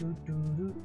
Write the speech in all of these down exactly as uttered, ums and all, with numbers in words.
do, do, do.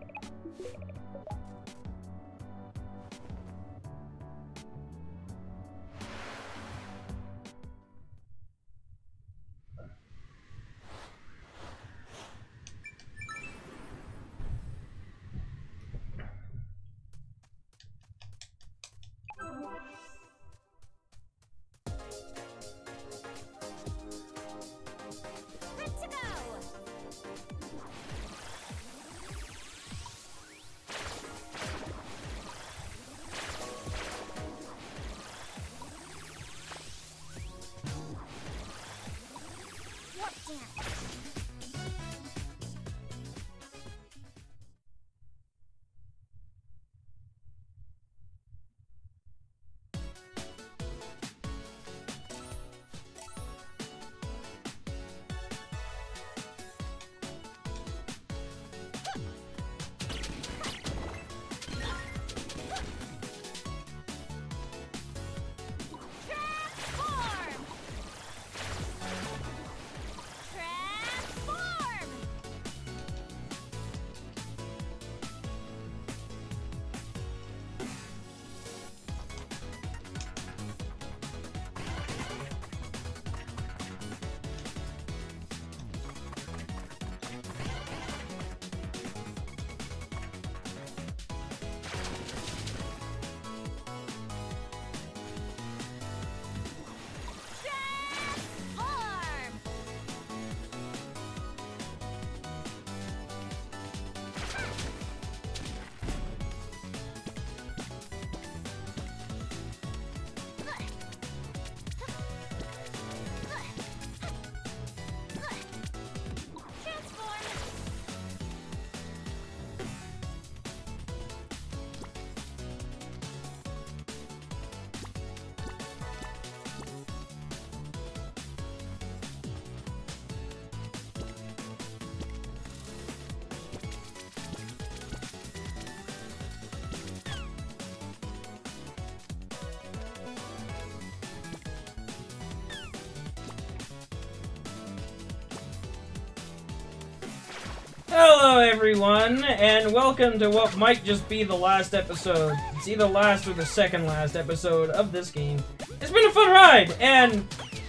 Hello everyone, and welcome to what might just be the last episode. It's either last or the second last episode of this game. It's been a fun ride, and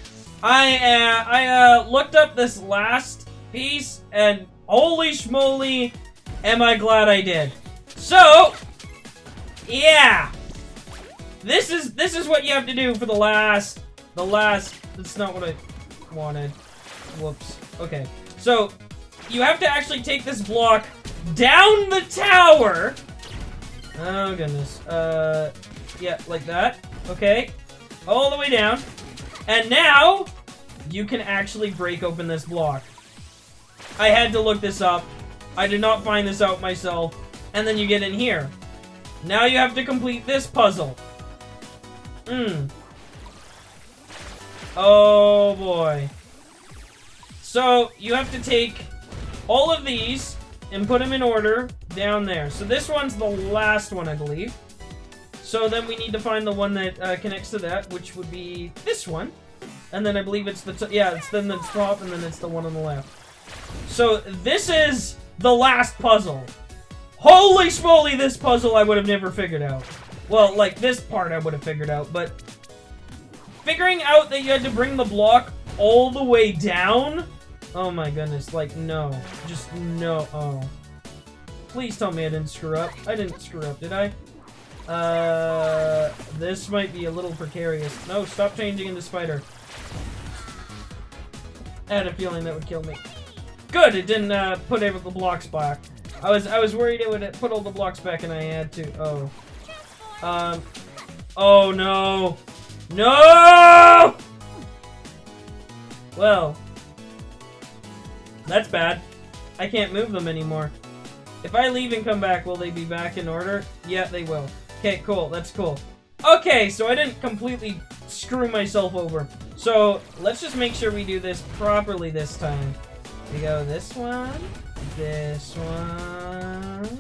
I uh, I uh, looked up this last piece, and holy schmoly, am I glad I did. So, yeah, this is this is what you have to do for the last the last. That's not what I wanted. Whoops. Okay, so. You have to actually take this block down the tower. Oh, goodness. Uh, yeah, like that. Okay. All the way down. And now, you can actually break open this block. I had to look this up. I did not find this out myself. And then you get in here. Now you have to complete this puzzle. Hmm. Oh, boy. So, you have to take all of these and put them in order down there. So this one's the last one, I believe. So then we need to find the one that uh, connects to that, which would be this one. And then I believe it's the t yeah, it's then the top, and then it's the one on the left. So this is the last puzzle. Holy schmoly, this puzzle I would have never figured out. Well, like this part I would have figured out, but figuring out that you had to bring the block all the way down. Oh my goodness, like, no. Just no. Oh. Please tell me I didn't screw up. I didn't screw up, did I? Uh, this might be a little precarious. No, stop changing into spider. I had a feeling that would kill me. Good, it didn't uh, put all the blocks back. I was I was worried it would put all the blocks back and I had to. Oh. Um. Oh no. No! Well. That's bad. I can't move them anymore. If I leave and come back, will they be back in order? Yeah, they will. Okay, cool. That's cool. Okay, so I didn't completely screw myself over. So, let's just make sure we do this properly this time. We go this one, this one,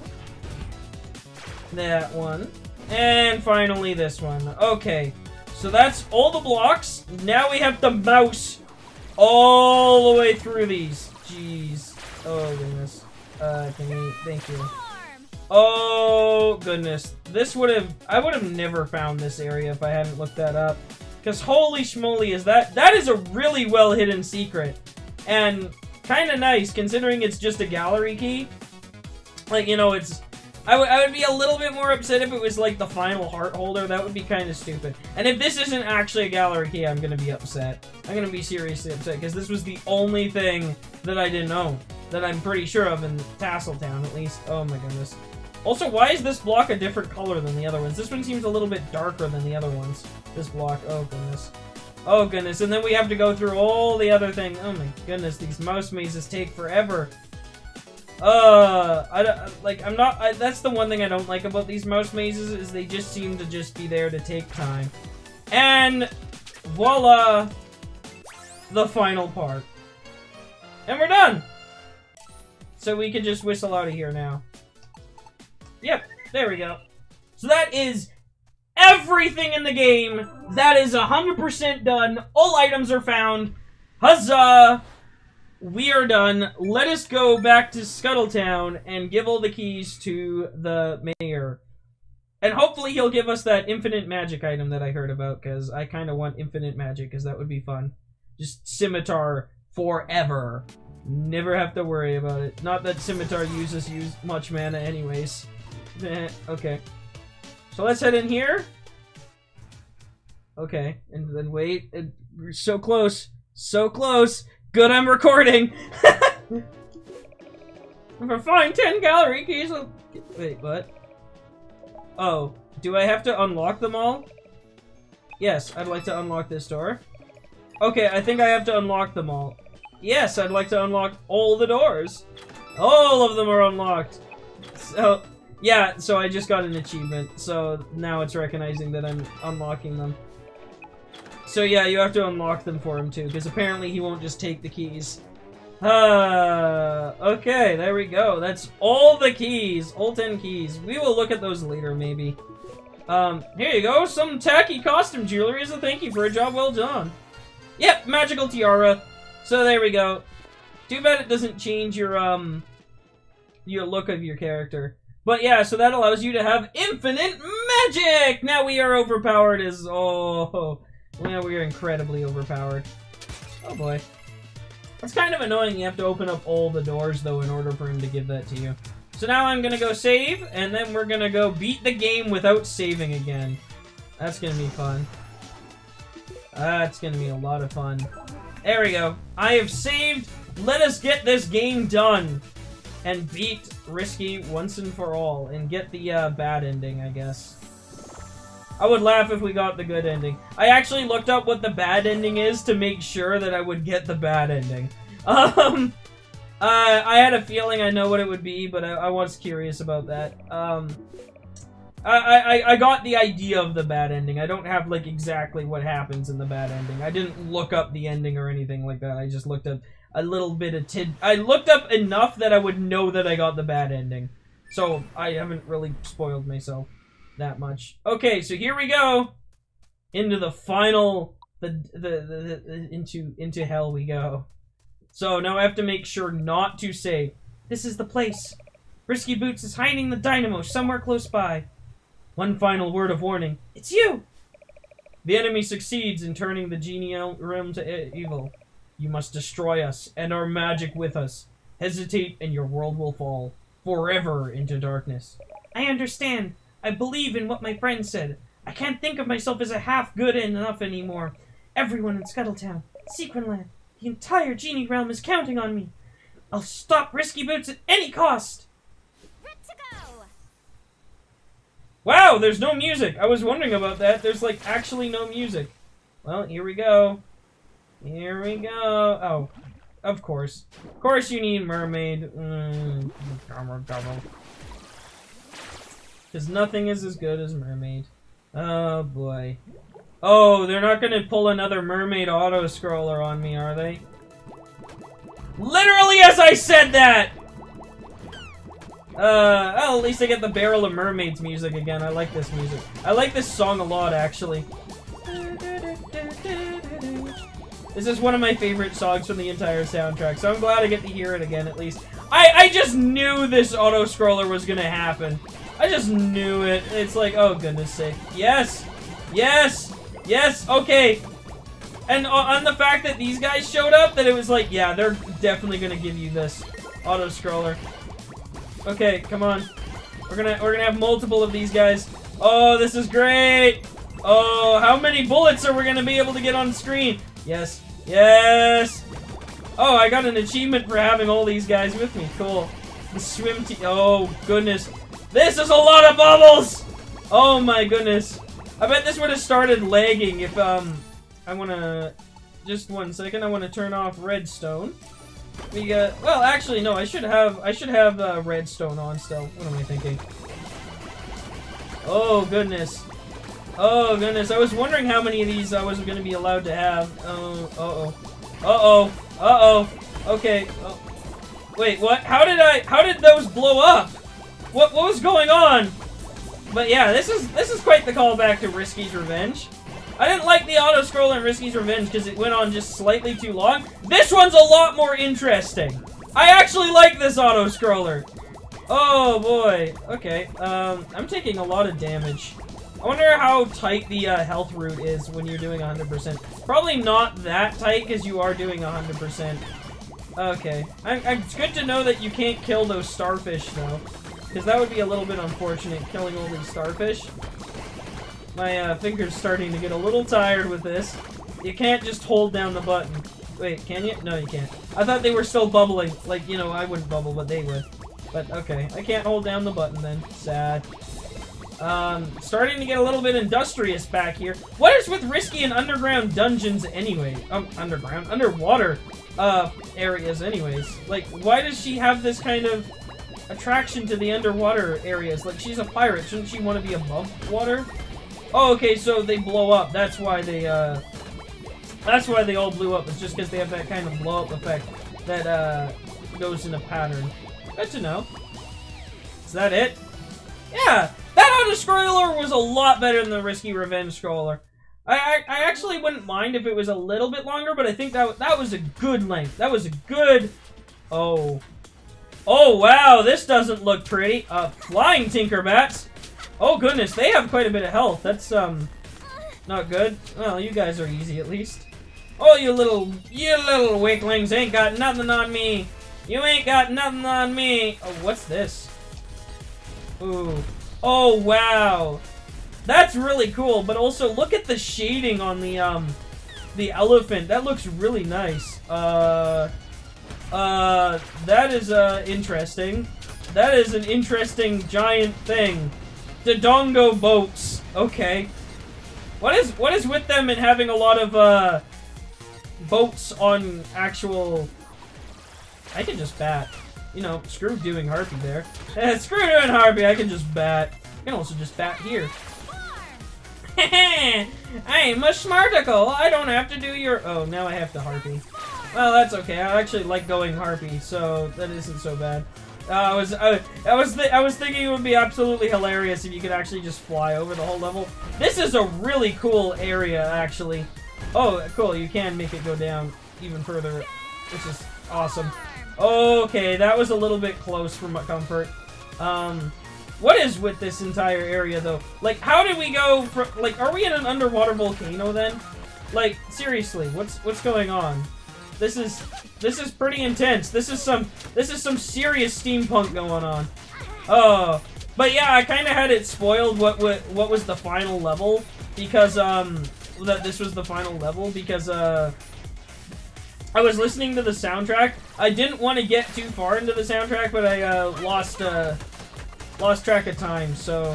that one, and finally this one. Okay, so that's all the blocks. Now we have to mouse all the way through these. Jeez. Oh, goodness. Uh, can we... Thank you. Oh, goodness. This would have... I would have never found this area if I hadn't looked that up. Because holy schmoly is that... That is a really well-hidden secret. And kind of nice, considering it's just a gallery key. Like, you know, it's... I, I would be a little bit more upset if it was, like, the final heart holder. That would be kind of stupid. And if this isn't actually a gallery key, I'm gonna be upset. I'm gonna be seriously upset, because this was the only thing that I didn't own. That I'm pretty sure of in Tasseltown, at least. Oh my goodness. Also, why is this block a different color than the other ones? This one seems a little bit darker than the other ones. This block. Oh goodness. Oh goodness. And then we have to go through all the other things. Oh my goodness. These mouse mazes take forever. Uh, I don't, like, I'm not, I, that's the one thing I don't like about these mouse mazes, is they just seem to just be there to take time. And, voila, the final part. And we're done! So we can just whistle out of here now. Yep, there we go. So that is everything in the game. That is one hundred percent done. All items are found. Huzzah! We are done. Let us go back to Scuttletown and give all the keys to the mayor. And hopefully he'll give us that infinite magic item that I heard about, because I kind of want infinite magic, because that would be fun. Just scimitar forever. Never have to worry about it. Not that scimitar uses use much mana anyways. Okay. So let's head in here. Okay. And then wait. We're so close. So close. Good, I'm recording! If I find ten gallery keys, I'll... Wait, what? Oh, do I have to unlock them all? Yes, I'd like to unlock this door. Okay, I think I have to unlock them all. Yes, I'd like to unlock all the doors. All of them are unlocked. So, yeah, so I just got an achievement, so now it's recognizing that I'm unlocking them. So yeah, you have to unlock them for him too, because apparently he won't just take the keys. Uh, okay, there we go. That's all the keys, all ten keys. We will look at those later, maybe. Um, here you go, some tacky costume jewelry as a thank you for a job well done. Yep, magical tiara. So there we go. Too bad it doesn't change your, um, your look of your character. But yeah, so that allows you to have infinite magic! Now we are overpowered as, oh... Well, we are incredibly overpowered. Oh boy. It's kind of annoying you have to open up all the doors, though, in order for him to give that to you. So now I'm gonna go save, and then we're gonna go beat the game without saving again. That's gonna be fun. That's gonna be a lot of fun. There we go. I have saved. Let us get this game done. And beat Risky once and for all. And get the uh, bad ending, I guess. I would laugh if we got the good ending. I actually looked up what the bad ending is to make sure that I would get the bad ending. Um, uh, I had a feeling I know what it would be, but I, I was curious about that. Um, I, I, I got the idea of the bad ending. I don't have, like, exactly what happens in the bad ending. I didn't look up the ending or anything like that. I just looked up a little bit of tid- I looked up enough that I would know that I got the bad ending. So, I haven't really spoiled myself that much. Okay, so here we go. Into the final, the, the, the, the, into, into hell we go. So now I have to make sure not to say, this is the place. Risky Boots is hiding the dynamo somewhere close by. One final word of warning. It's you! The enemy succeeds in turning the genie realm to e evil. You must destroy us, and our magic with us. Hesitate, and your world will fall forever into darkness. I understand. I believe in what my friend said. I can't think of myself as a half-good enough anymore. Everyone in Scuttletown, Sequinland, the entire genie realm is counting on me. I'll stop Risky Boots at any cost. Good to go. Wow, there's no music. I was wondering about that. There's, like, actually no music. Well, here we go. Here we go. Oh, of course. Of course you need mermaid. Mm. Because nothing is as good as mermaid. Oh, boy. Oh, they're not gonna pull another mermaid auto-scroller on me, are they? Literally as I said that! Uh, well, at least I get the Barrel of Mermaids music again. I like this music. I like this song a lot, actually. This is one of my favorite songs from the entire soundtrack, so I'm glad I get to hear it again, at least. I, I just knew this auto-scroller was gonna happen. I just knew it. It's like, oh goodness sake. Yes! Yes! Yes! Okay! And on the fact that these guys showed up, that it was like, yeah, they're definitely gonna give you this auto-scroller. Okay, come on. We're gonna we're gonna have multiple of these guys. Oh, this is great! Oh, how many bullets are we gonna be able to get on screen? Yes. Yes! Oh, I got an achievement for having all these guys with me. Cool. The swim team. Oh, goodness. This is a lot of bubbles! Oh my goodness. I bet this would have started lagging if, um... I wanna... Just one second. I wanna turn off redstone. We got... Well, actually, no. I should have... I should have, uh, redstone on still. What am I thinking? Oh, goodness. Oh, goodness. I was wondering how many of these I was gonna be allowed to have. Oh, uh-oh. Uh-oh. Uh-oh. Okay. Oh. Wait, what? How did I... How did those blow up? What What was going on? But yeah, this is this is quite the callback to Risky's Revenge. I didn't like the auto-scroller in Risky's Revenge because it went on just slightly too long. This one's a lot more interesting. I actually like this auto-scroller. Oh, boy. Okay. Um, I'm taking a lot of damage. I wonder how tight the uh, health route is when you're doing one hundred percent. Probably not that tight because you are doing one hundred percent. Okay. I, I, it's good to know that you can't kill those starfish, though. Because that would be a little bit unfortunate, killing all these starfish. My uh, finger's starting to get a little tired with this. You can't just hold down the button. Wait, can you? No, you can't. I thought they were still bubbling. Like, you know, I wouldn't bubble, but they would. But, okay. I can't hold down the button, then. Sad. Um, starting to get a little bit industrious back here. What is with Risky and underground dungeons anyway? Um, underground? Underwater, uh, areas anyways. Like, why does she have this kind of attraction to the underwater areas? Like, she's a pirate. Shouldn't she want to be above water? Oh, okay, so they blow up. That's why they, uh... That's why they all blew up. It's just because they have that kind of blow-up effect that, uh, goes in a pattern. Good to know. Is that it? Yeah! That auto-scroller was a lot better than the Risky Revenge scroller. I, I I actually wouldn't mind if it was a little bit longer, but I think that, that was a good length. That was a good... Oh. Oh, wow, this doesn't look pretty. Uh, flying Tinkerbats. Oh, goodness, they have quite a bit of health. That's, um, not good. Well, you guys are easy, at least. Oh, you little, you little weaklings ain't got nothing on me. You ain't got nothing on me. Oh, what's this? Ooh. Oh, wow. That's really cool, but also look at the shading on the, um, the elephant. That looks really nice. Uh, uh, that is, uh, interesting. That is an interesting giant thing. Dodongo boats. Okay. What is, what is with them and having a lot of, uh, boats on actual... I can just bat. You know, screw doing Harpy there. Eh, screw doing Harpy, I can just bat. I can also just bat here. I'm a smarticle. I don't have to do your... Oh, now I have to Harpy. Well, that's okay. I actually like going Harpy, so that isn't so bad. Uh, I was, I, I was, th I was thinking it would be absolutely hilarious if you could actually just fly over the whole level. This is a really cool area, actually. Oh, cool. You can make it go down even further, which is awesome. Okay, that was a little bit close for my comfort. Um, what is with this entire area, though? Like, how did we go from... Like, are we in an underwater volcano, then? Like, seriously, what's what's going on? This is... This is pretty intense. This is some... This is some serious steampunk going on. Oh. But yeah, I kind of had it spoiled what, what, what was the final level. Because, um... That this was the final level, because, uh... I was listening to the soundtrack. I didn't want to get too far into the soundtrack, but I uh, lost uh, lost track of time, so...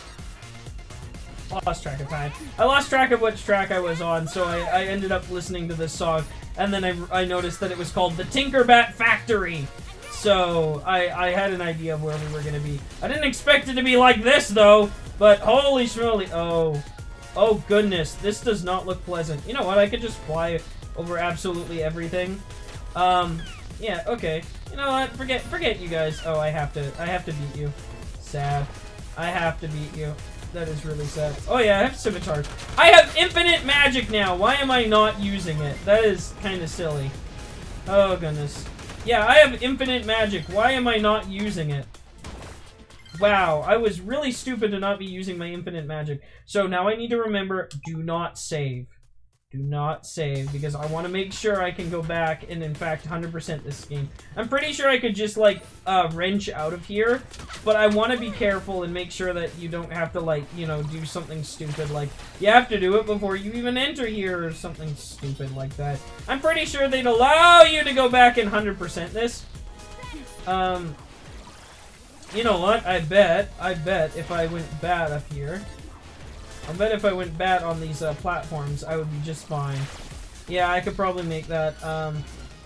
Lost track of time. I lost track of which track I was on, so I, I ended up listening to this song, and then I, I noticed that it was called The Tinkerbat Factory. So, I, I had an idea of where we were going to be. I didn't expect it to be like this, though, but holy schmoly. Oh. Oh, goodness. This does not look pleasant. You know what? I could just fly over absolutely everything. Um, yeah, okay. You know what? Forget forget you guys. Oh, I have to I have to beat you. Sad. I have to beat you. That is really sad. Oh yeah, I have Scimitar. I have infinite magic now! Why am I not using it? That is kind of silly. Oh goodness. Yeah, I have infinite magic. Why am I not using it? Wow, I was really stupid to not be using my infinite magic. So now I need to remember, do not save. Do not save, because I want to make sure I can go back and, in fact, one hundred percent this game. I'm pretty sure I could just, like, uh, wrench out of here, but I want to be careful and make sure that you don't have to, like, you know, do something stupid, like, you have to do it before you even enter here, or something stupid like that. I'm pretty sure they'd allow you to go back and one hundred percent this. Um, you know what? I bet, I bet if I went bad up here, I bet if I went bat on these uh, platforms, I would be just fine. Yeah, I could probably make that. Um,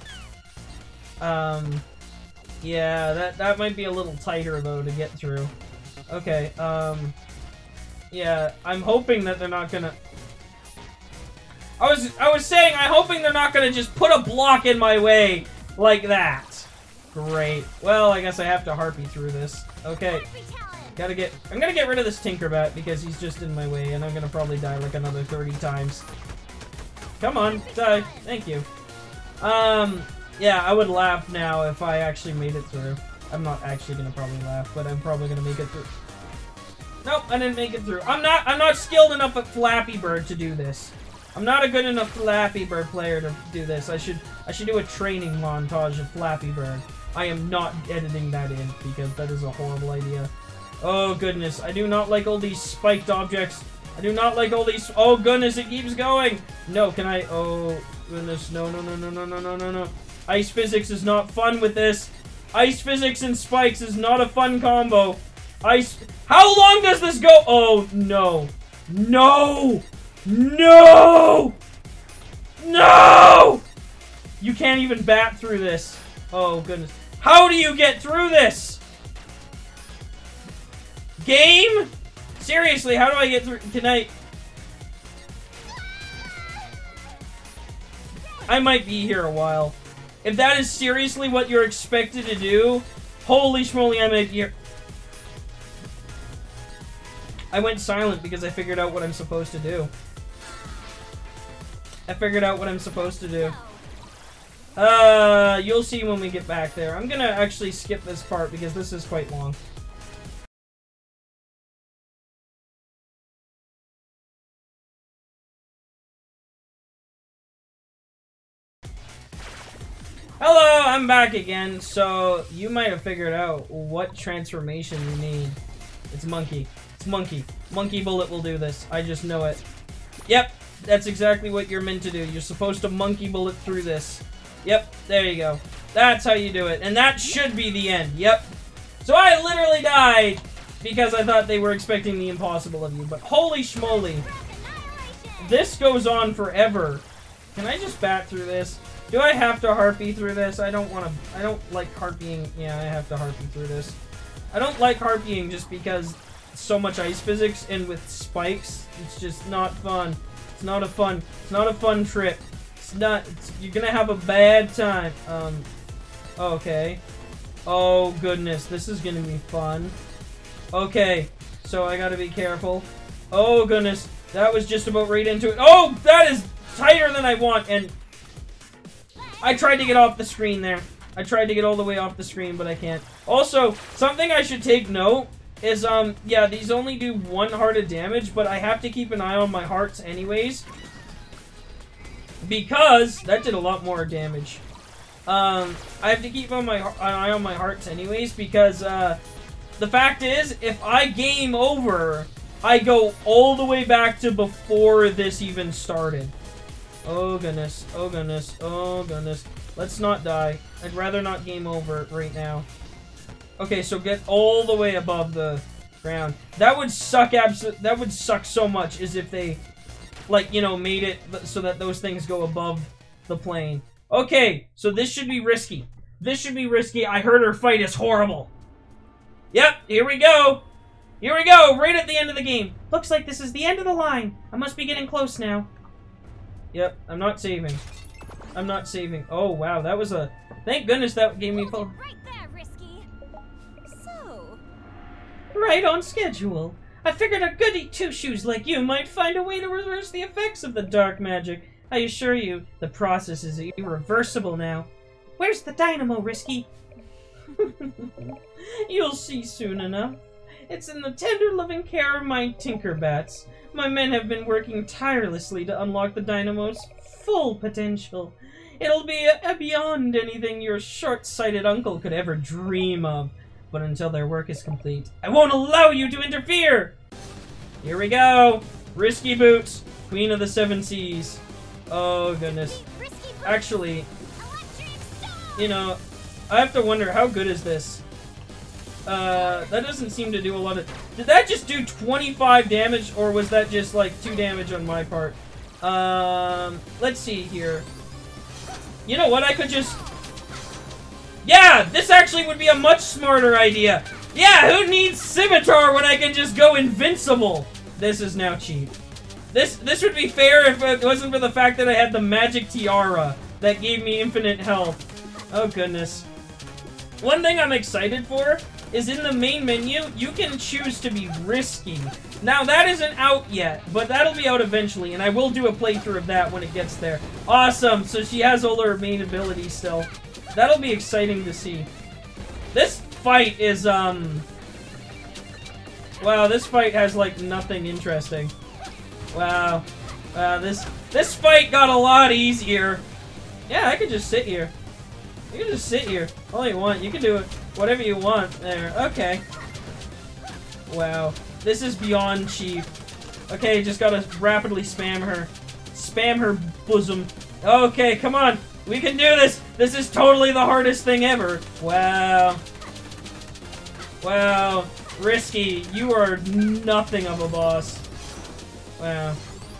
um, yeah, that that might be a little tighter though to get through. Okay. Um, yeah, I'm hoping that they're not gonna. I was I was saying I'm hoping they're not gonna just put a block in my way like that. Great. Well, I guess I have to harpy through this. Okay. Gotta get- I'm gonna get rid of this Tinkerbat because he's just in my way and I'm gonna probably die like another thirty times. Come on, die. Thank you. Um, yeah, I would laugh now if I actually made it through. I'm not actually gonna probably laugh, but I'm probably gonna make it through. Nope, I didn't make it through. I'm not- I'm not skilled enough at Flappy Bird to do this. I'm not a good enough Flappy Bird player to do this. I should- I should do a training montage of Flappy Bird. I am not editing that in because that is a horrible idea. Oh goodness, I do not like all these spiked objects. I do not like all these- oh goodness, it keeps going! No, can I- oh goodness, no, no, no, no, no, no, no, no, no. Ice physics is not fun with this. Ice physics and spikes is not a fun combo. Ice- how long does this go? Oh, no. No! No! No! You can't even bat through this. Oh goodness. How do you get through this? Game? Seriously, how do I get through? Can I? I might be here a while. If that is seriously what you're expected to do, holy schmoly, I might be here. I went silent because I figured out what I'm supposed to do. I figured out what I'm supposed to do. Uh, you'll see when we get back there. I'm gonna actually skip this part because this is quite long. Hello, I'm back again. So, you might have figured out what transformation you need. It's monkey. It's monkey. Monkey bullet will do this. I just know it. Yep, that's exactly what you're meant to do. You're supposed to monkey bullet through this. Yep, there you go. That's how you do it. And that should be the end. Yep. So I literally died because I thought they were expecting the impossible of you. But holy schmoly. This goes on forever. Can I just bat through this? Do I have to harpy through this? I don't want to... I don't like harpying. Yeah, I have to harpy through this. I don't like harpying just because so much ice physics and with spikes. It's just not fun. It's not a fun... It's not a fun trip. It's not... It's, you're gonna have a bad time. Um... Okay. Oh, goodness. This is gonna be fun. Okay. So I gotta be careful. Oh, goodness. That was just about right into it. Oh, that is tighter than I want, and... I tried to get off the screen there. I tried to get all the way off the screen, but I can't. Also, something I should take note is, um, yeah, these only do one heart of damage, but I have to keep an eye on my hearts anyways. Because that did a lot more damage. Um, I have to keep on my an eye on my hearts anyways, because, uh, the fact is, if I game over, I go all the way back to before this even started. Oh goodness, oh goodness, oh goodness. Let's not die. I'd rather not game over right now. Okay, so get all the way above the ground. That would suck abso- that would suck so much as if they, like, you know, made it so that those things go above the plane. Okay, so this should be risky. This should be risky. I heard her fight is horrible. Yep, here we go. Here we go, right at the end of the game. Looks like this is the end of the line. I must be getting close now. Yep, I'm not saving. I'm not saving. Oh, wow, that was a... Thank goodness that gave me... Hold it right there, Risky. So... Right on schedule. I figured a goody two-shoes like you might find a way to reverse the effects of the dark magic. I assure you, the process is irreversible now. Where's the dynamo, Risky? You'll see soon enough. It's in the tender loving care of my Tinkerbats. My men have been working tirelessly to unlock the dynamo's full potential. It'll be a beyond anything your short-sighted uncle could ever dream of. But until their work is complete, I won't allow you to interfere! Here we go! Risky Boots, Queen of the Seven Seas. Oh, goodness. Actually, you know, I have to wonder, how good is this? Uh, that doesn't seem to do a lot of... Did that just do twenty-five damage, or was that just, like, two damage on my part? Um, let's see here. You know what, I could just... Yeah, this actually would be a much smarter idea. Yeah, who needs Scimitar when I can just go invincible? This is now cheap. This this would be fair if it wasn't for the fact that I had the magic tiara that gave me infinite health. Oh goodness. One thing I'm excited for is in the main menu, you can choose to be risky. Now that isn't out yet, but that'll be out eventually, and I will do a playthrough of that when it gets there. Awesome, so she has all her main abilities still. That'll be exciting to see. This fight is, um... wow, this fight has, like, nothing interesting. Wow. Wow, this, this fight got a lot easier. Yeah, I could just sit here. You can just sit here. All you want. You can do it. Whatever you want. There. Okay. Wow. This is beyond cheap. Okay, just gotta rapidly spam her. Spam her bosom. Okay, come on. We can do this. This is totally the hardest thing ever. Wow. Wow. Risky. You are nothing of a boss. Wow.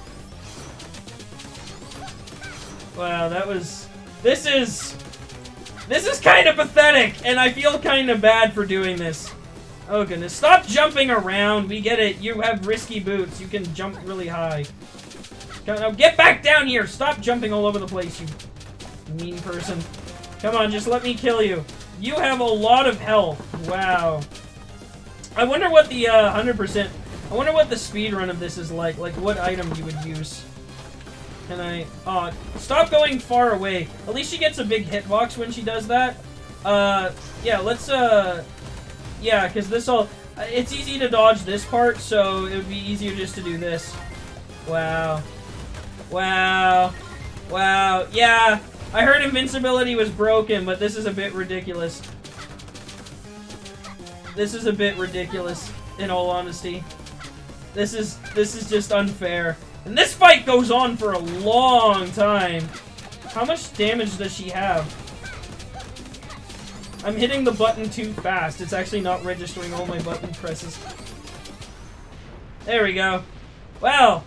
Wow, that was... This is... This is kind of pathetic, and I feel kind of bad for doing this. Oh goodness. Stop jumping around. We get it. You have risky boots. You can jump really high. Now get back down here. Stop jumping all over the place, you mean person. Come on, just let me kill you. You have a lot of health. Wow. I wonder what the uh, one hundred percent... I wonder what the speedrun of this is like. Like, what item you would use. Can I... Oh, stop going far away. At least she gets a big hitbox when she does that. Uh, yeah, let's, uh... Yeah, because this all... It's easy to dodge this part, so it would be easier just to do this. Wow. Wow. Wow. Yeah, I heard invincibility was broken, but this is a bit ridiculous. This is a bit ridiculous, in all honesty. This is... This is just unfair. And this fight goes on for a long time. How much damage does she have? I'm hitting the button too fast. It's actually not registering all my button presses. There we go. Well.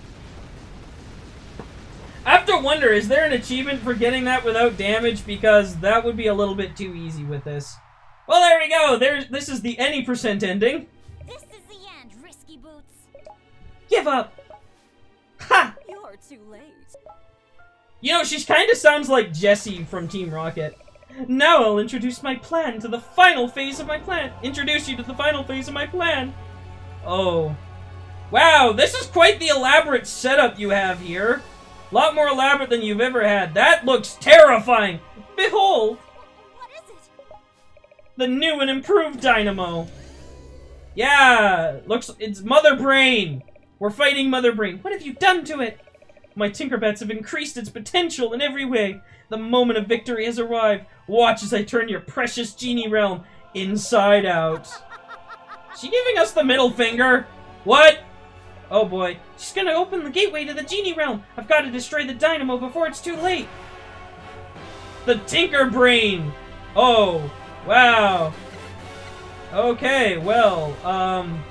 I have to wonder, is there an achievement for getting that without damage? Because that would be a little bit too easy with this. Well, there we go. There's, this is the any percent ending. This is the end, Risky Boots. Give up. Ha! You're too late. You know, she kind of sounds like Jessie from Team Rocket. Now I'll introduce my plan to the final phase of my plan. Introduce you to the final phase of my plan. Oh. Wow, this is quite the elaborate setup you have here. A lot more elaborate than you've ever had. That looks terrifying. Behold. What is it? The new and improved Dynamo. Yeah, looks, it's Mother Brain. We're fighting Mother Brain. What have you done to it? My Tinkerbats have increased its potential in every way. The moment of victory has arrived. Watch as I turn your precious genie realm inside out. She giving us the middle finger? What? Oh boy. She's gonna open the gateway to the genie realm. I've got to destroy the dynamo before it's too late. The Tinker Brain. Oh, wow. Okay, well, um...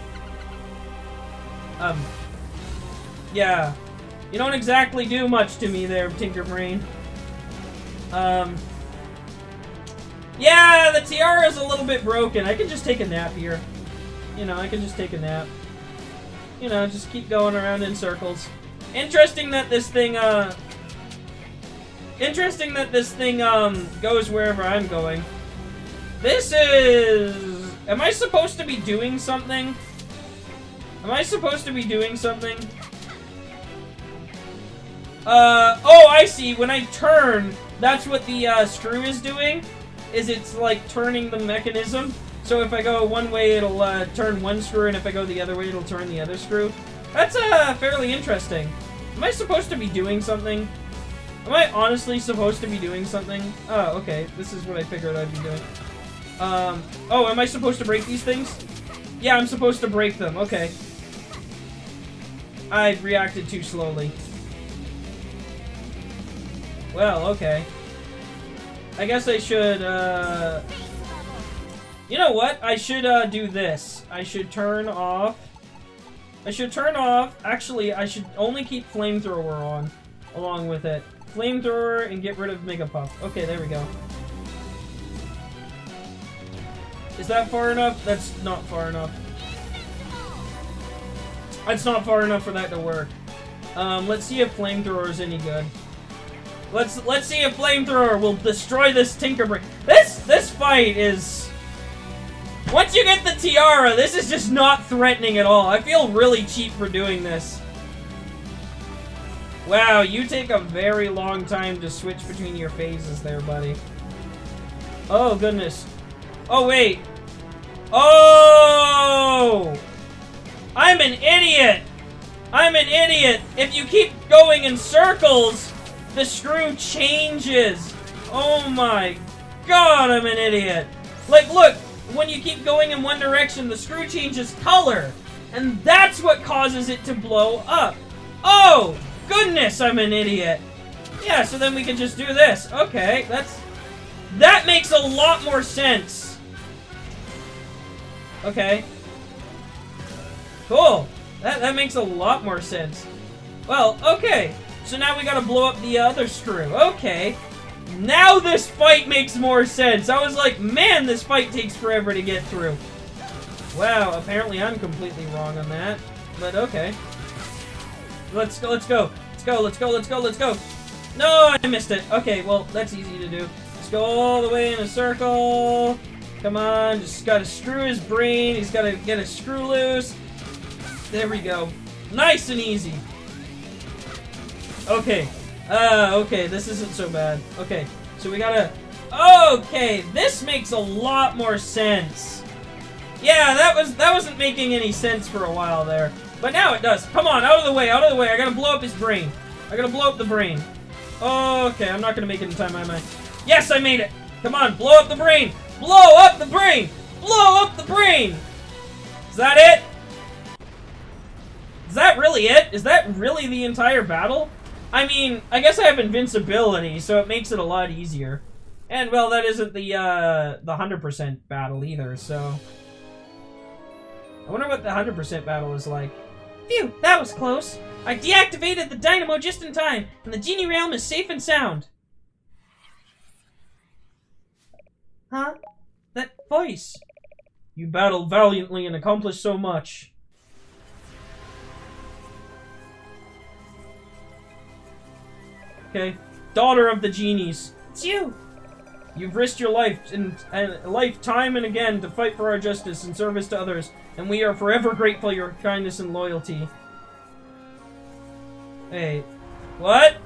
Um... Yeah. You don't exactly do much to me there, Tinker Brain. Um... Yeah, the tiara's a little bit broken. I can just take a nap here. You know, I can just take a nap. You know, just keep going around in circles. Interesting that this thing, uh... Interesting that this thing, um, goes wherever I'm going. This is... Am I supposed to be doing something? Am I supposed to be doing something? Uh, oh, I see. When I turn, that's what the uh, screw is doing, is it's like turning the mechanism. So if I go one way, it'll uh, turn one screw, and if I go the other way, it'll turn the other screw. That's uh, fairly interesting. Am I supposed to be doing something? Am I honestly supposed to be doing something? Oh, okay. This is what I figured I'd be doing. Um, oh, am I supposed to break these things? Yeah, I'm supposed to break them. Okay. I reacted too slowly. Well, okay. I guess I should, uh... You know what? I should, uh, do this. I should turn off... I should turn off... Actually, I should only keep Flamethrower on, along with it. Flamethrower and get rid of Mega Puff. Okay, there we go. Is that far enough? That's not far enough. That's not far enough for that to work. Um, let's see if Flamethrower is any good. Let's let's see if Flamethrower will destroy this Tinkerbrain. This this fight is... Once you get the tiara, this is just not threatening at all. I feel really cheap for doing this. Wow, you take a very long time to switch between your phases there, buddy. Oh, goodness. Oh, wait. Oh! I'm an idiot! I'm an idiot! If you keep going in circles, the screw changes. Oh my god, I'm an idiot. Like, look, when you keep going in one direction, the screw changes color. And that's what causes it to blow up. Oh, goodness, I'm an idiot. Yeah, so then we can just do this. Okay, that's... That makes a lot more sense. Okay. Cool. That, that makes a lot more sense. Well, okay. So now we gotta blow up the other screw. Okay. Now this fight makes more sense. I was like, man, this fight takes forever to get through. Wow, apparently I'm completely wrong on that. But okay. Let's go, let's go. Let's go, let's go, let's go, let's go. No, I missed it. Okay, well, that's easy to do. Let's go all the way in a circle. Come on, just gotta screw his brain. He's gotta get a screw loose. There we go. Nice and easy. Okay. Uh, okay, this isn't so bad. Okay, so we gotta... Okay, this makes a lot more sense. Yeah, that was that wasn't making any sense for a while there. But now it does. Come on, out of the way, out of the way. I gotta blow up his brain. I gotta blow up the brain. Okay, I'm not gonna make it in time, am I? Yes, I made it! Come on, blow up the brain! Blow up the brain! Blow up the brain! Is that it? Is that really it? Is that really the entire battle? I mean, I guess I have invincibility, so it makes it a lot easier. And, well, that isn't the, uh, the one hundred percent battle either, so... I wonder what the one hundred percent battle is like. Phew, that was close. I deactivated the dynamo just in time, and the genie realm is safe and sound. Huh? That voice. You battled valiantly and accomplished so much. Okay. Daughter of the genies. It's you! You've risked your life and, and life time and again to fight for our justice and service to others, and we are forever grateful for your kindness and loyalty. Hey. What?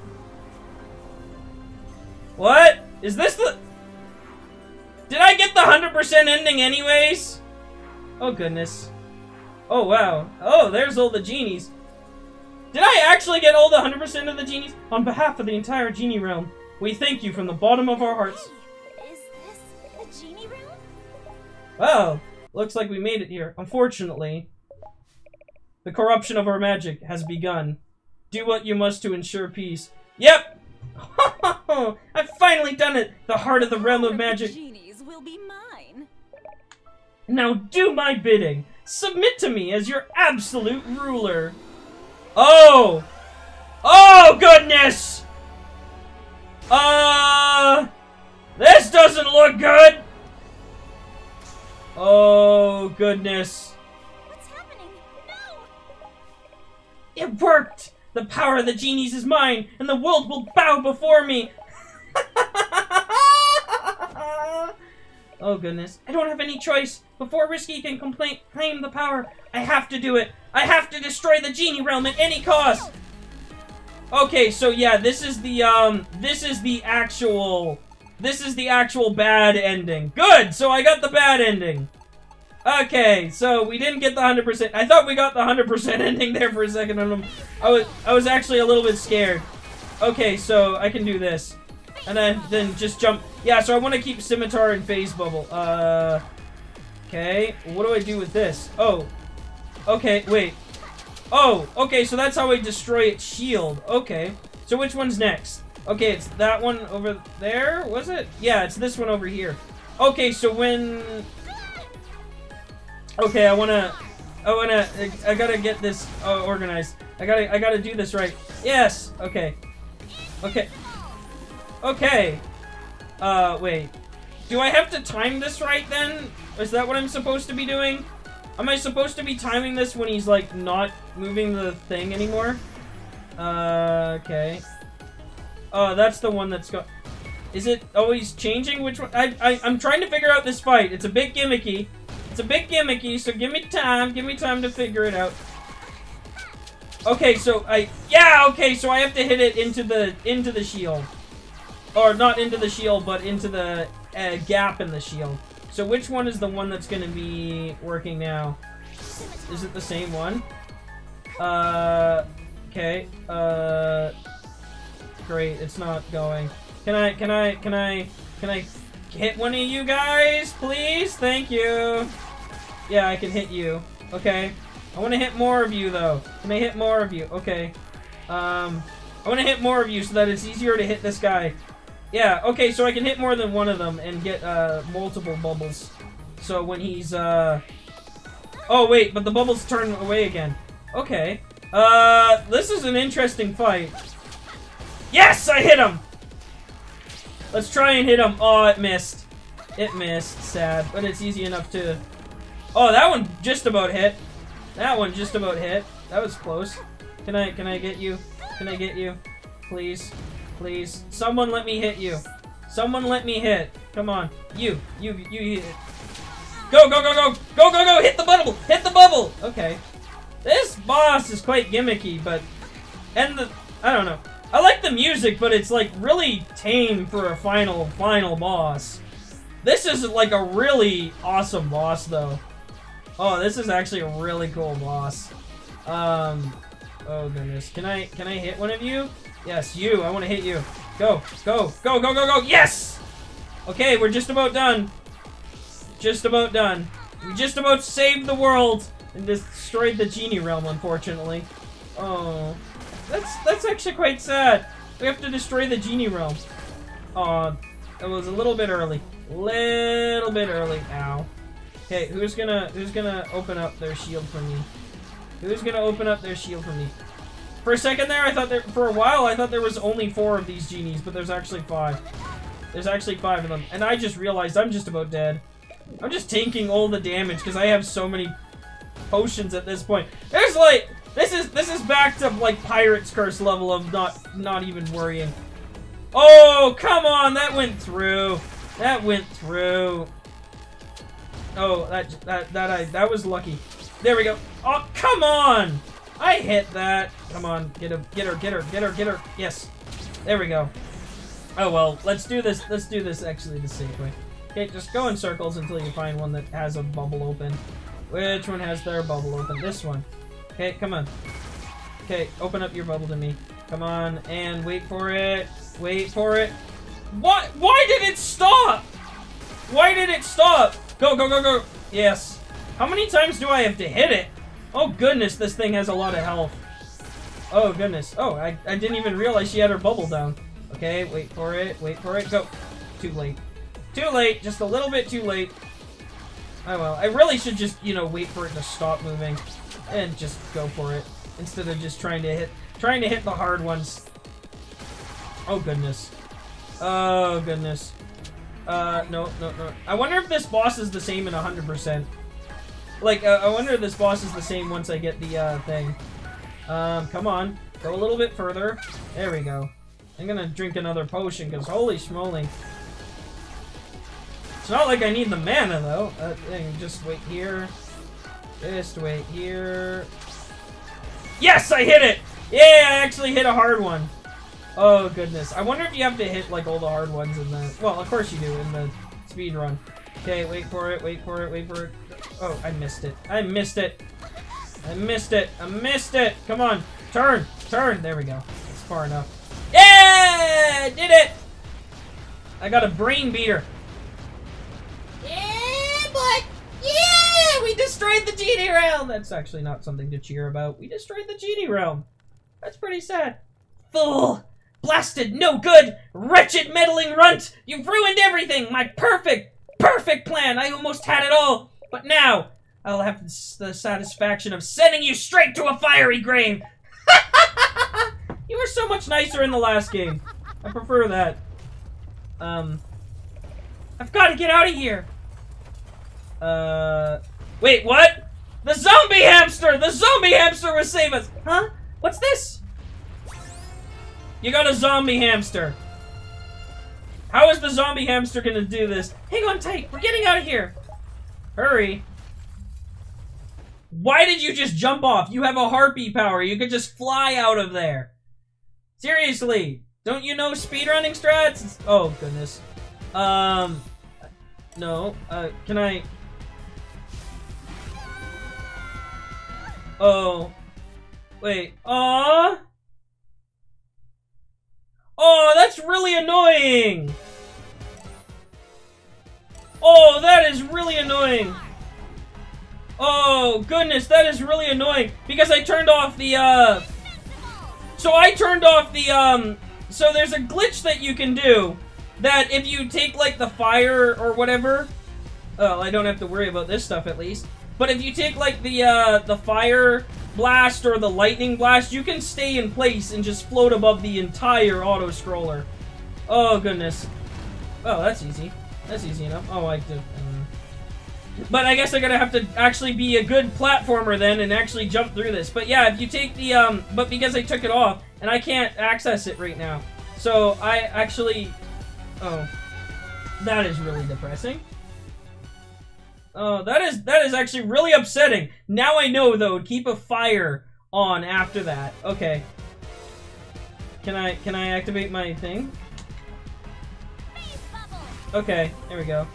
What? Is this the... Did I get the one hundred percent ending anyways? Oh, goodness. Oh, wow. Oh, there's all the genies. Did I actually get all the one hundred percent of the genies? On behalf of the entire genie realm, we thank you from the bottom of our hearts. Hey, is this the genie realm? Well, looks like we made it here. Unfortunately, the corruption of our magic has begun. Do what you must to ensure peace. Yep! I've finally done it! The heart of the realm of magic. Genies will be mine. Now do my bidding. Submit to me as your absolute ruler. Oh! Oh, goodness! Uh... This doesn't look good! Oh, goodness. What's happening? No! It worked! The power of the genies is mine, and the world will bow before me! Oh, goodness. I don't have any choice. Before Risky can complain, claim the power, I have to do it. I have to destroy the genie realm at any cost. Okay, so yeah, this is the, um, this is the actual, this is the actual bad ending. Good! So I got the bad ending. Okay, so we didn't get the one hundred percent. I thought we got the one hundred percent ending there for a second on them. I was, I was actually a little bit scared. Okay, so I can do this. And then, then just jump. Yeah, so I want to keep Scimitar and Phase Bubble. Uh, okay, what do I do with this? Oh, okay, wait. Oh, okay, so that's how I destroy its shield. Okay, so which one's next? Okay, it's that one over there, was it? Yeah, it's this one over here. Okay, so when... Okay, I wanna... I wanna... I gotta get this uh, organized. I gotta, I gotta do this right. Yes! Okay. Okay. Okay. Uh, wait. Do I have to time this right then? Is that what I'm supposed to be doing? Am I supposed to be timing this when he's, like, not moving the thing anymore? Uh, okay. Oh, that's the one that's got... Is it always changing? Which one? I, I, I'm trying to figure out this fight. It's a bit gimmicky. It's a bit gimmicky, so give me time. Give me time to figure it out. Okay, so I... Yeah, okay, so I have to hit it into the, into the shield. Or not into the shield, but into the uh, gap in the shield. So which one is the one that's going to be working now? Is it the same one? Uh, okay. Uh, great. It's not going. Can I, can I, can I, can I hit one of you guys, please? Thank you. Yeah, I can hit you. Okay. I want to hit more of you, though. Can I hit more of you? Okay. Um, I want to hit more of you so that it's easier to hit this guy. Yeah, okay, so I can hit more than one of them and get, uh, multiple bubbles. So when he's, uh... Oh, wait, but the bubbles turn away again. Okay. Uh, this is an interesting fight. Yes, I hit him! Let's try and hit him. Oh, it missed. It missed. Sad, but it's easy enough to... Oh, that one just about hit. That one just about hit. That was close. Can I, can I get you? Can I get you? Please. Please. Someone let me hit you. Someone let me hit. Come on. You. You. You hit. Go, go, go, go. Go, go, go. Hit the bubble. Hit the bubble. Okay. This boss is quite gimmicky, but... And the... I don't know. I like the music, but it's, like, really tame for a final, final boss. This is, like, a really awesome boss, though. Oh, this is actually a really cool boss. Um... Oh, goodness. Can I... Can I hit one of you? Yes, you. I want to hit you. Go. Go. Go, go, go, go. Yes! Okay, we're just about done. Just about done. We just about saved the world and destroyed the genie realm, unfortunately. Oh. That's that's actually quite sad. We have to destroy the genie realm. Aw. It was a little bit early. Little bit early. Ow. Okay, who's gonna who's gonna open up their shield for me? Who's gonna open up their shield for me? For a second there, I thought there, for a while, I thought there was only four of these genies, but there's actually five. There's actually five of them, and I just realized I'm just about dead. I'm just taking all the damage, because I have so many potions at this point. There's like, this is, this is back to, like, Pirate's Curse level of not, not even worrying. Oh, come on, that went through. That went through. Oh, that, that, that, I, that was lucky. There we go. Oh, come on! I hit that. Come on, get her, get her, get her, get her, get her. Yes. There we go. Oh well, let's do this. Let's do this actually the safe way. Okay, just go in circles until you find one that has a bubble open. Which one has their bubble open? This one. Okay, come on. Okay, open up your bubble to me. Come on, and wait for it. Wait for it. What? Why did it stop? Why did it stop? Go, go, go, go. Yes. How many times do I have to hit it? Oh goodness, this thing has a lot of health. Oh goodness. Oh, I, I didn't even realize she had her bubble down. Okay, wait for it, wait for it, go. Too late. Too late, just a little bit too late. Oh well, I really should just, you know, wait for it to stop moving. And just go for it. Instead of just trying to hit, trying to hit the hard ones. Oh goodness. Oh goodness. Uh, no, no, no. I wonder if this boss is the same in one hundred percent. Like, uh, I wonder if this boss is the same once I get the, uh, thing. Um, come on. Go a little bit further. There we go. I'm gonna drink another potion, because holy schmoly. It's not like I need the mana, though. Uh, thing. Just wait here. Just wait here. Yes! I hit it! Yeah, I actually hit a hard one. Oh, goodness. I wonder if you have to hit, like, all the hard ones in the... Well, of course you do in the speed run. Okay, wait for it, wait for it, wait for it. Oh, I missed it. I missed it. I missed it. I missed it. Come on. Turn. Turn. There we go. That's far enough. Yeah! I did it! I got a brain beater. Yeah, but... Yeah! We destroyed the Genie Realm! That's actually not something to cheer about. We destroyed the Genie Realm. That's pretty sad. Fool! Blasted, no good, wretched meddling runt! You've ruined everything! My perfect, perfect plan! I almost had it all! But now, I'll have the satisfaction of sending you straight to a fiery grave! You were so much nicer in the last game. I prefer that. Um... I've got to get out of here! Uh... Wait, what? The zombie hamster! The zombie hamster will save us! Huh? What's this? You got a zombie hamster. How is the zombie hamster gonna do this? Hang on tight. We're getting out of here. Hurry. Why did you just jump off? You have a harpy power. You could just fly out of there. Seriously. Don't you know speedrunning strats? Oh, goodness. Um. No. Uh, can I... Oh. Wait. Aww. Oh, that's really annoying! Oh, that is really annoying! Oh, goodness, that is really annoying! Because I turned off the, uh... So I turned off the, um... So there's a glitch that you can do, that if you take, like, the fire or whatever... Oh, I don't have to worry about this stuff, at least. But if you take, like, the, uh, the fire... blast or the lightning blast, you can stay in place and just float above the entire auto-scroller. Oh, goodness. Oh, that's easy. That's easy enough. Oh, I did. Um... But I guess I'm gonna have to actually be a good platformer then and actually jump through this. But yeah, if you take the, um... But because I took it off, and I can't access it right now. So, I actually... Oh. That is really depressing. Oh, that is that is actually really upsetting. Now I know, though, keep a fire on after that. Okay. Can I can I activate my thing? Okay, there we go.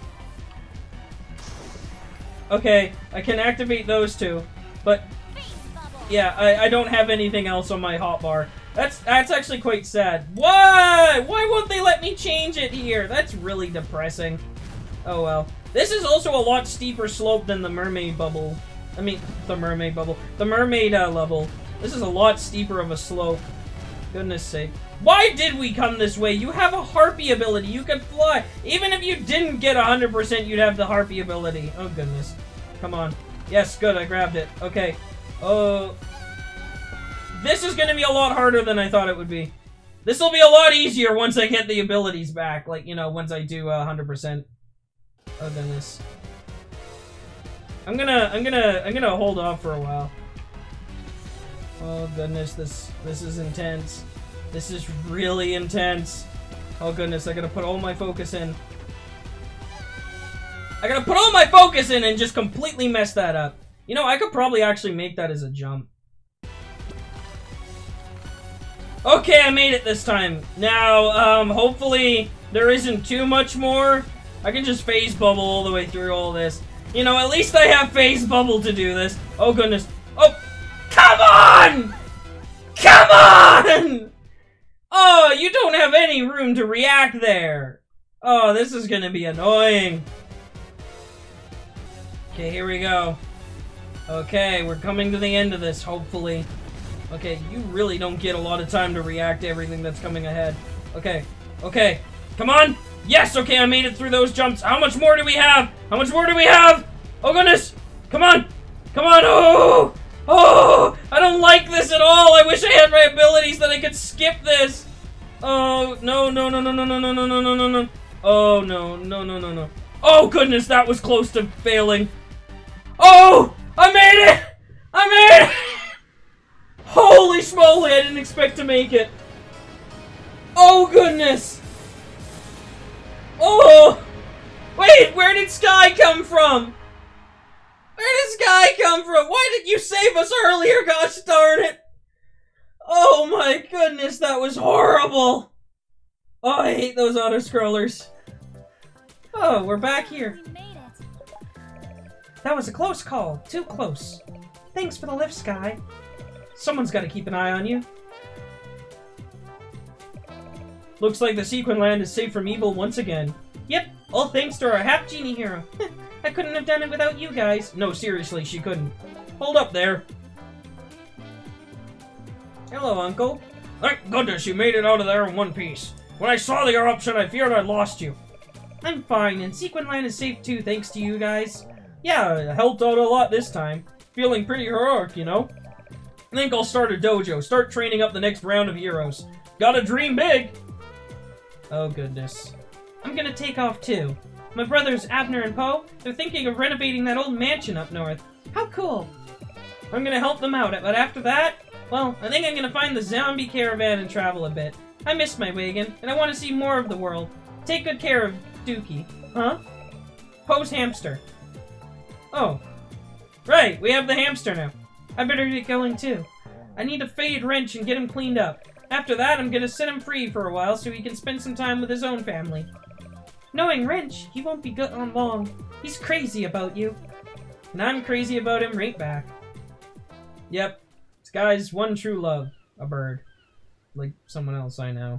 Okay, I can activate those two, but yeah, I, I don't have anything else on my hotbar. That's that's actually quite sad. Why? Why won't they let me change it here? That's really depressing. Oh well. This is also a lot steeper slope than the mermaid bubble. I mean, the mermaid bubble. The mermaid uh, level. This is a lot steeper of a slope. Goodness sake. Why did we come this way? You have a harpy ability. You can fly. Even if you didn't get one hundred percent, you'd have the harpy ability. Oh, goodness. Come on. Yes, good. I grabbed it. Okay. Oh. This is going to be a lot harder than I thought it would be. This will be a lot easier once I get the abilities back. Like, you know, once I do uh, one hundred percent. Oh goodness. I'm gonna, I'm gonna, I'm gonna hold off for a while. Oh goodness, this, this is intense. This is really intense. Oh goodness, I gotta put all my focus in. I gotta put all my focus in and just completely mess that up. You know, I could probably actually make that as a jump. Okay, I made it this time. Now, um, hopefully there isn't too much more. I can just phase bubble all the way through all this. You know, at least I have phase bubble to do this. Oh, goodness. Oh, come on! Come on! Oh, you don't have any room to react there. Oh, this is gonna be annoying. Okay, here we go. Okay, we're coming to the end of this, hopefully. Okay, you really don't get a lot of time to react to everything that's coming ahead. Okay, okay, come on! Yes, okay, I made it through those jumps. How much more do we have? How much more do we have? Oh, goodness! Come on! Come on! Oh! Oh! I don't like this at all! I wish I had my abilities that I could skip this! Oh, no, no, no, no, no, no, no, no, no, no, no, no. Oh, no, no, no, no, no. Oh, goodness, that was close to failing. Oh! I made it! I made it! Holy smoly, I didn't expect to make it. Oh, goodness! Oh! Wait, where did Sky come from? Where did Sky come from? Why did you save us earlier, gosh darn it? Oh my goodness, that was horrible! Oh, I hate those auto-scrollers. Oh, we're back here. We made it. That was a close call. Too close. Thanks for the lift, Sky. Someone's got to keep an eye on you. Looks like the Sequin Land is safe from evil once again. Yep, all thanks to our Half-Genie hero. I couldn't have done it without you guys. No, seriously, she couldn't. Hold up there. Hello, Uncle. Thank goodness you made it out of there in one piece. When I saw the eruption, I feared I'd lost you. I'm fine, and Sequin Land is safe too, thanks to you guys. Yeah, it helped out a lot this time. Feeling pretty heroic, you know? I think I'll start a dojo, start training up the next round of heroes. Gotta dream big! Oh, goodness. I'm gonna take off, too. My brothers Abner and Poe, they're thinking of renovating that old mansion up north. How cool! I'm gonna help them out, but after that, well, I think I'm gonna find the zombie caravan and travel a bit. I miss my wagon, and I want to see more of the world. Take good care of Dookie. Huh? Poe's hamster. Oh. Right, we have the hamster now. I better get going, too. I need to fade Wrench and get him cleaned up. After that, I'm gonna set him free for a while so he can spend some time with his own family. Knowing Wrench, he won't be good on long. He's crazy about you. And I'm crazy about him right back. Yep. This guy's one true love. A bird. Like someone else I know.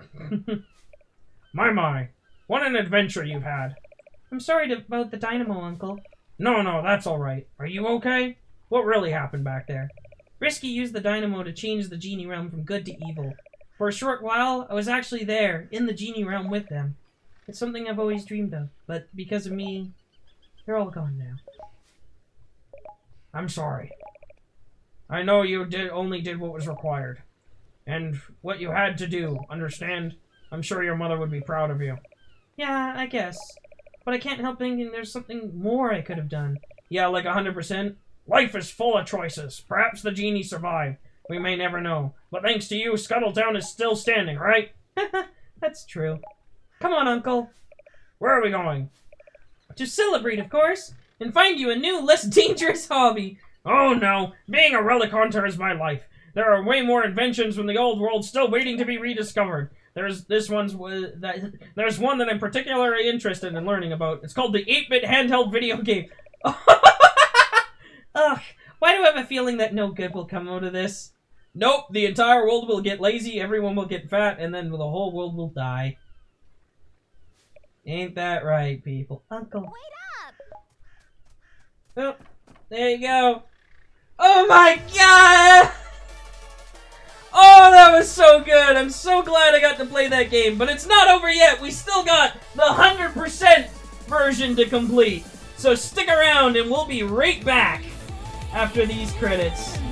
My, my. What an adventure you've had. I'm sorry to, about the dynamo, Uncle. No, no, that's alright. Are you okay? What really happened back there? Risky used the dynamo to change the Genie realm from good to evil. For a short while, I was actually there, in the Genie realm with them. It's something I've always dreamed of, but because of me, they're all gone now. I'm sorry. I know you did only did what was required. And what you had to do, understand? I'm sure your mother would be proud of you. Yeah, I guess. But I can't help thinking there's something more I could have done. Yeah, like one hundred percent. Life is full of choices. Perhaps the Genie survived. We may never know. But thanks to you, Scuttletown is still standing, right? That's true. Come on, Uncle. Where are we going? To celebrate, of course. And find you a new, less dangerous hobby. Oh no, being a relic hunter is my life. There are way more inventions from the old world still waiting to be rediscovered. There's this one's uh, that there's one that I'm particularly interested in learning about. It's called the eight bit handheld video game. Ugh, why do I have a feeling that no good will come out of this? Nope, the entire world will get lazy, everyone will get fat, and then the whole world will die. Ain't that right, people? Uncle. Wait up! Oh, there you go. Oh my god! Oh, that was so good! I'm so glad I got to play that game, but it's not over yet! We still got the one hundred percent version to complete! So stick around and we'll be right back after these credits.